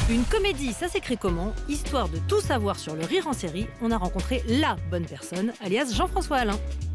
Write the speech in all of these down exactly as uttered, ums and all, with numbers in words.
Une comédie, ça s'écrit comment? Histoire de tout savoir sur le rire en série, on a rencontré la bonne personne, alias Jean-François Alain.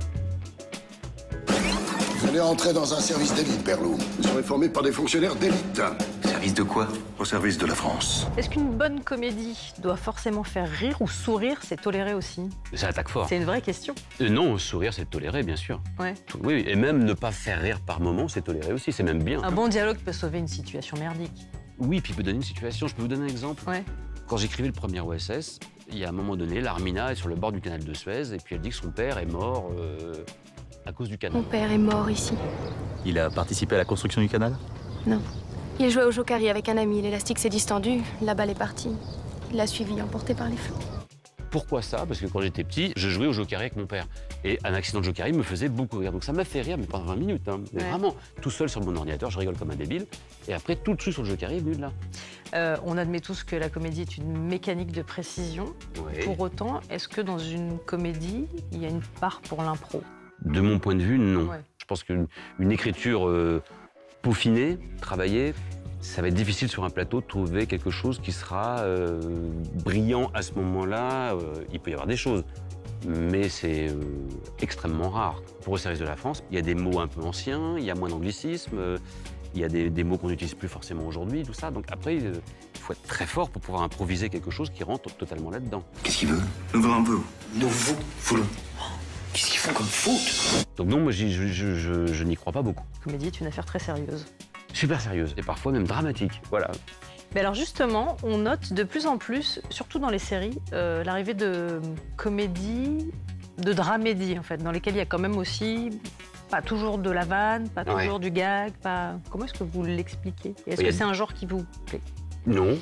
Vous allez entrer dans un service d'élite, Perlou. Vous serez formé par des fonctionnaires d'élite. Service de quoi? Au service de la France. Est-ce qu'une bonne comédie doit forcément faire rire ou sourire, c'est toléré aussi? Ça attaque fort. C'est une vraie question. Euh, non, sourire, c'est toléré, bien sûr. Ouais. Oui, et même ne pas faire rire par moment, c'est toléré aussi, c'est même bien. Un bon dialogue peut sauver une situation merdique. Oui, puis il peut donner une situation. Je peux vous donner un exemple. Ouais. Quand j'écrivais le premier O S S, il y a un moment donné, l'Armina est sur le bord du canal de Suez et puis elle dit que son père est mort euh, à cause du canal. Mon père est mort ici. Il a participé à la construction du canal? Non. Il jouait au jokari avec un ami. L'élastique s'est distendu. La balle est partie. Il l'a suivi, emporté par les flots. Pourquoi ça? Parce que quand j'étais petit, je jouais au jokari avec mon père. Et un accident de jokari me faisait beaucoup rire. Donc ça m'a fait rire, mais pendant vingt minutes. Hein. Mais ouais. Vraiment, tout seul sur mon ordinateur, je rigole comme un débile. Et après, tout le truc sur le jokari est venu de là. Euh, on admet tous que la comédie est une mécanique de précision. Ouais. Pour autant, est-ce que dans une comédie, il y a une part pour l'impro? De mon point de vue, non. Ouais. Je pense qu'une une écriture euh, peaufinée, travaillée, ça va être difficile sur un plateau de trouver quelque chose qui sera euh, brillant à ce moment-là. Euh, il peut y avoir des choses, mais c'est euh, extrêmement rare. Pour le service de la France, il y a des mots un peu anciens, il y a moins d'anglicisme, euh, il y a des, des mots qu'on n'utilise plus forcément aujourd'hui, tout ça. Donc après, euh, il faut être très fort pour pouvoir improviser quelque chose qui rentre totalement là-dedans. Qu'est-ce qu'il veut? Nous un peu. Nous vous voulons. Qu'est-ce qu'ils font comme faute? Donc non, moi, j'y- je, je, je, je n'y crois pas beaucoup. La comédie est une affaire très sérieuse. Super sérieuse et parfois même dramatique, voilà. Mais alors justement, on note de plus en plus, surtout dans les séries, euh, l'arrivée de comédies, de dramédies en fait, dans lesquelles il y a quand même aussi pas toujours de la vanne, pas Ouais. toujours du gag, pas. Comment est-ce que vous l'expliquez? Est-ce Oui. que c'est un genre qui vous plaît? Non.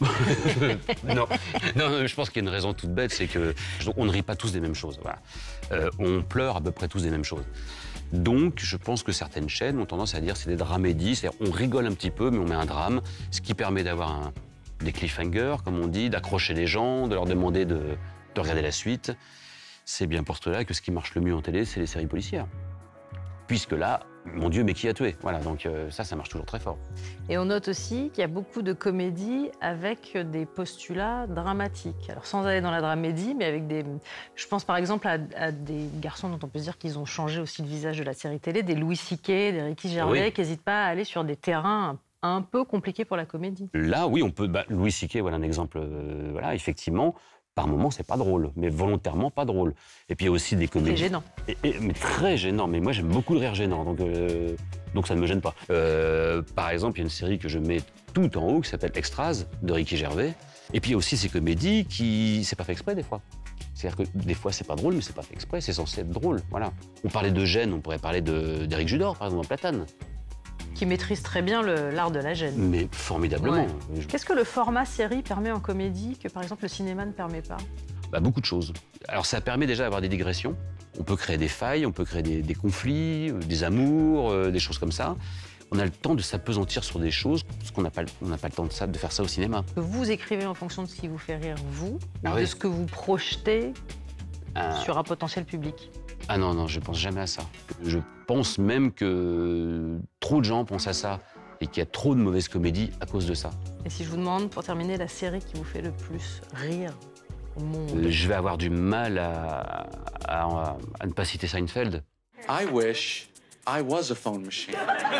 non. non, je pense qu'il y a une raison toute bête, c'est que on ne rit pas tous des mêmes choses. Voilà. Euh, on pleure à peu près tous des mêmes choses. Donc, je pense que certaines chaînes ont tendance à dire c'est des dramédies, c'est-à-dire on rigole un petit peu, mais on met un drame, ce qui permet d'avoir un, des cliffhangers, comme on dit, d'accrocher les gens, de leur demander de, de regarder la suite. C'est bien pour cela que ce qui marche le mieux en télé, c'est les séries policières. Puisque là, mon Dieu, mais qui a tué? Voilà, donc euh, ça, ça marche toujours très fort. Et on note aussi qu'il y a beaucoup de comédies avec des postulats dramatiques. Alors sans aller dans la dramédie, mais avec des... Je pense par exemple à, à des garçons dont on peut se dire qu'ils ont changé aussi le visage de la série télé, des Louis C K, des Ricky Gervais, Oui. qui n'hésitent pas à aller sur des terrains un, un peu compliqués pour la comédie. Là, oui, on peut... Bah, Louis C K, voilà un exemple. euh, voilà, effectivement, par moments, c'est pas drôle, mais volontairement pas drôle. Et puis il y a aussi des C'est comédies... gênant. Et, et- mais très gênant. Mais moi, j'aime beaucoup le rire gênant, donc, euh, donc ça ne me gêne pas. Euh, par exemple, il y a une série que je mets tout en haut qui s'appelle Extras, de Ricky Gervais. Et puis il y a aussi ces comédies qui... C'est pas fait exprès, des fois. C'est-à-dire que des fois, c'est pas drôle, mais c'est pas fait exprès, c'est censé être drôle. Voilà. On parlait de gêne, on pourrait parler de- d'Éric Judor, par exemple, dans Platane. Qui maîtrise très bien le- l'art de la gêne. Mais formidablement. Je- Qu'est-ce que le format série permet en comédie que par exemple le cinéma ne permet pas? Bah, beaucoup de choses. Alors ça permet déjà d'avoir des digressions. On peut créer des failles, on peut créer des, des conflits, euh, des amours, euh, des choses comme ça. On a le temps de s'apesantir sur des choses, parce qu'on n'a pas, le- on n'a pas le temps de, ça, de faire ça au cinéma. Vous écrivez en fonction de ce qui vous fait rire, vous, Ah ou oui. de ce que vous projetez Ah. sur un potentiel public. Ah non, non, je pense jamais à ça. Je pense même que trop de gens pensent à ça et qu'il y a trop de mauvaises comédies à cause de ça. Et si je vous demande, pour terminer, la série qui vous fait le plus rire au monde? Euh, Je vais avoir du mal à, à- à ne pas citer Seinfeld. I wish I was a phone machine.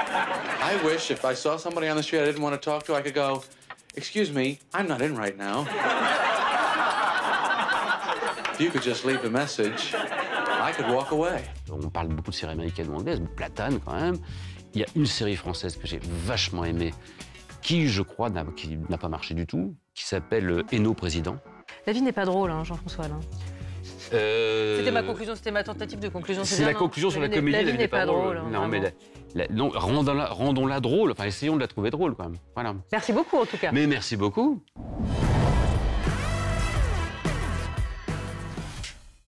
I wish if I saw somebody on the street I didn't want to talk to, I could go, "Excuse me, I'm not in right now. If you could just leave a message, I could walk away." On parle beaucoup de séries américaines ou anglaises, Platane quand même. Il y a une série française que j'ai vachement aimée, qui, je crois, n'a qui n'a pas marché du tout, qui s'appelle Hainaut Président. La vie n'est pas drôle, hein, Jean-François Alain. Euh, C'était ma conclusion, c'était ma tentative de conclusion. C'est bien, la non. conclusion sur la vie n'est- comédie, La vie n'est pas drôle. hein, non, mais vraiment. la- la- non, rendons-la rendons-la drôle, enfin essayons de la trouver drôle quand même. Voilà. Merci beaucoup en tout cas. Mais merci beaucoup.